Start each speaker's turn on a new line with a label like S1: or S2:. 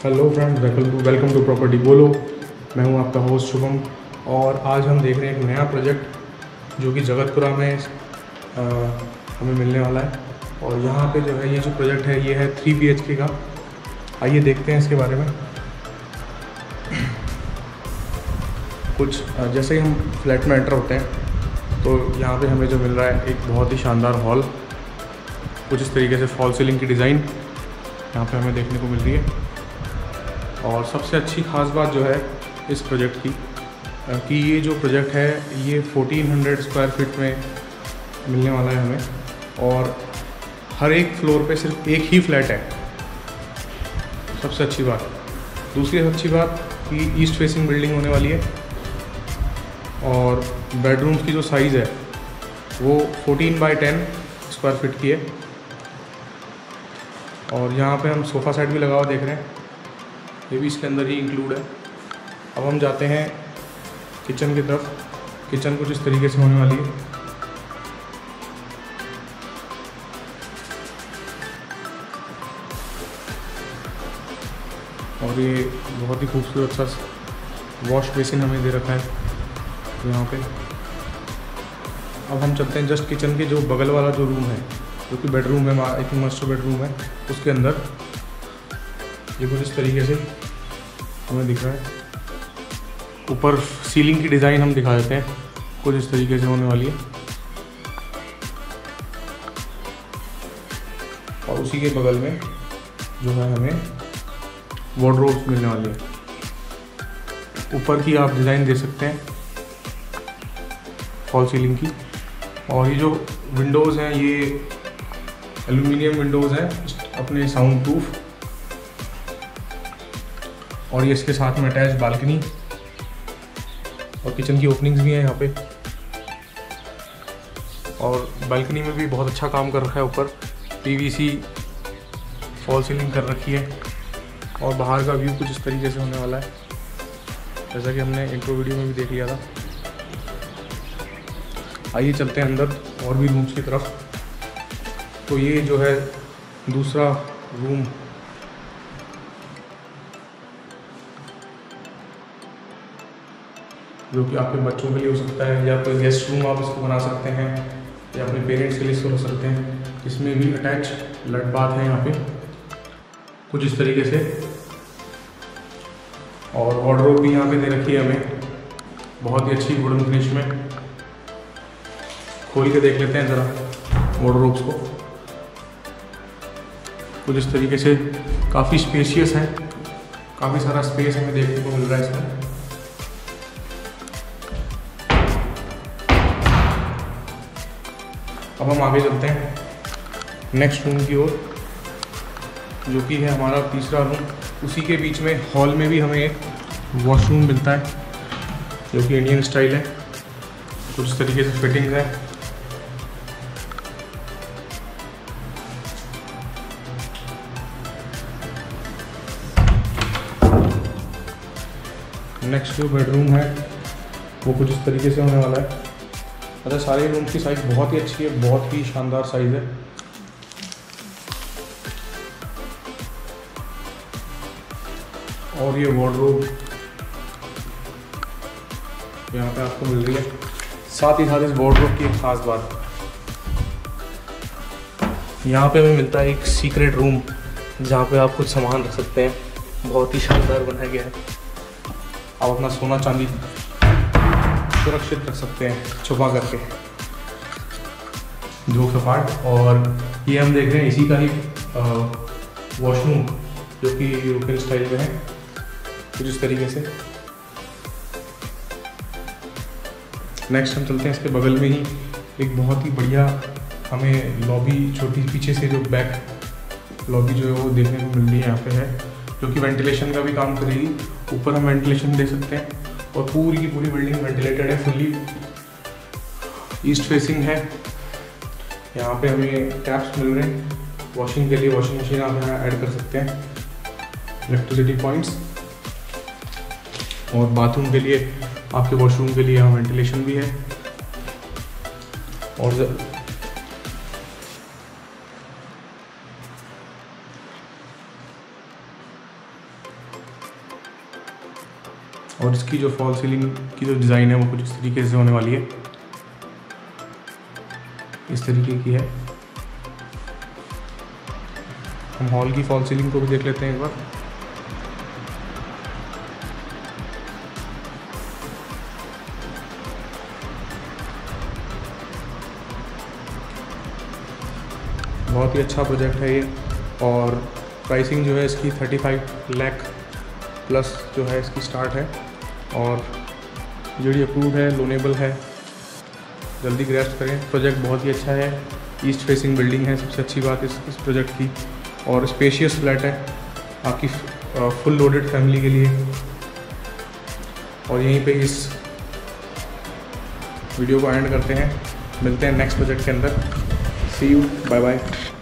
S1: Hello friends, welcome to property बोलो। मैं हूं आपका होस्ट शुभम और आज हम देख रहे हैं एक नया प्रोजेक्ट जो कि जगतपुरा में हमें मिलने वाला है। और यहाँ पे जो है ये जो प्रोजेक्ट है ये है 3 BHK का। आइए देखते हैं इसके बारे में कुछ। जैसे ही हम फ्लैट में एंटर होते हैं तो यहाँ पे हमें जो मिल रहा है एक बहुत ही शानदार हॉल, कुछ इस तरीके से फॉल सीलिंग की डिज़ाइन यहाँ पे हमें देखने को मिल रही है। और सबसे अच्छी ख़ास बात जो है इस प्रोजेक्ट की कि ये जो प्रोजेक्ट है ये 1400 स्क्वायर फीट में मिलने वाला है हमें, और हर एक फ्लोर पे सिर्फ एक ही फ्लैट है। सबसे अच्छी बात। दूसरी अच्छी बात कि ईस्ट फेसिंग बिल्डिंग होने वाली है और बेडरूम्स की जो साइज़ है वो 14x10 स्क्वायर फीट की है। और यहाँ पे हम सोफ़ा सेट भी लगा हुआ देख रहे हैं, ये भी इसके अंदर ही इंक्लूड है। अब हम जाते हैं किचन की तरफ। किचन कुछ इस तरीके से होने वाली है। और ये बहुत ही खूबसूरत सा वॉश बेसिन हमें दे रखा है यहाँ पे। अब हम चलते हैं जस्ट किचन के जो बगल वाला जो रूम है, जो कि बेडरूम है, एक मास्टर बेडरूम है, उसके अंदर ये कुछ इस तरीके से हमें दिख रहा है। ऊपर सीलिंग की डिज़ाइन हम दिखा देते हैं, कुछ इस तरीके से होने वाली है। और उसी के बगल में जो है हमें वार्डरोब्स मिलने वाली है। ऊपर की आप डिज़ाइन दे सकते हैं फॉल सीलिंग की। और ये जो विंडोज़ हैं ये एल्यूमिनियम विंडोज़ हैं अपने साउंड प्रूफ। और ये इसके साथ में अटैच बालकनी और किचन की ओपनिंग्स भी हैं यहाँ पे। और बालकनी में भी बहुत अच्छा काम कर रखा है, ऊपर PVC फॉल सीलिंग कर रखी है। और बाहर का व्यू कुछ इस तरीके से होने वाला है, जैसा कि हमने इंट्रो वीडियो में भी देख लिया था। आइए चलते हैं अंदर और भी रूम्स की तरफ। तो ये जो है दूसरा रूम, जो कि आपके बच्चों के लिए हो सकता है, या कोई गेस्ट रूम आप इसको बना सकते हैं, या अपने पेरेंट्स के लिए इसको रख सकते हैं। इसमें भी अटैच लट बाथ है यहाँ पे कुछ इस तरीके से। और वार्डरोब भी यहाँ पे दे रखी है हमें, बहुत ही अच्छी वुडन फिनिश में। खोल के देख लेते हैं ज़रा वार्डरोब्स को। कुछ इस तरीके से काफ़ी स्पेशियस है, काफ़ी सारा स्पेस हमें देखने को मिल रहा है इसमें। अब हम आगे चलते हैं नेक्स्ट रूम की ओर, जो कि है हमारा तीसरा रूम। उसी के बीच में हॉल में भी हमें एक वॉशरूम मिलता है, जो कि इंडियन स्टाइल है। कुछ इस तरीके से फिटिंग्स है। नेक्स्ट जो बेडरूम है वो कुछ इस तरीके से होने वाला है। अच्छा, सारे रूम की साइज़ बहुत ही अच्छी है, बहुत ही शानदार साइज़ है। और ये वार्डरोब यहाँ पे आपको मिल रही है। साथ ही साथ इस वार्डरोब की एक ख़ास बात, यहाँ पे हमें मिलता है एक सीक्रेट रूम, जहाँ पे आप कुछ सामान रख सकते हैं। बहुत ही शानदार बनाया गया है। आप अपना सोना चांदी सुरक्षित रख सकते हैं छुपा करके, जो कपाट। और ये हम देख रहे हैं इसी का ही वॉशरूम, जो कि यूरोपियन स्टाइल में है कुछ इस तरीके से। नेक्स्ट हम चलते हैं इसके बगल में ही एक बहुत ही बढ़िया हमें लॉबी, छोटी पीछे से जो बैक लॉबी जो है वो देखने को मिल रही है यहाँ पे है, जो कि वेंटिलेशन का भी काम करेगी। ऊपर हम वेंटिलेशन दे सकते हैं और पूरी की पूरी बिल्डिंग वेंटिलेटेड है, फुल्ली ईस्ट फेसिंग है। यहाँ पे हमें टैप्स मिल रहे हैं वॉशिंग के लिए, वॉशिंग मशीन आप यहाँ ऐड कर सकते हैं, इलेक्ट्रिसिटी पॉइंट्स। और बाथरूम के लिए, आपके वॉशरूम के लिए यहाँ वेंटिलेशन भी है। और और इसकी जो फॉल सीलिंग की जो डिज़ाइन है वो कुछ इस तरीके से होने वाली है, इस तरीके की है। हम हॉल की फॉल सीलिंग को भी देख लेते हैं एक बार। बहुत ही अच्छा प्रोजेक्ट है ये, और प्राइसिंग जो है इसकी 35 लाख प्लस जो है इसकी स्टार्ट है, और जो अप्रूव्ड है, लोनेबल है। जल्दी ग्रैस्प करें, प्रोजेक्ट बहुत ही अच्छा है। ईस्ट फेसिंग बिल्डिंग है, सबसे अच्छी बात इस प्रोजेक्ट की, और स्पेशियस फ्लैट है आपकी फुल लोडेड फैमिली के लिए। और यहीं पे इस वीडियो को एंड करते हैं, मिलते हैं नेक्स्ट प्रोजेक्ट के अंदर। See you, bye bye.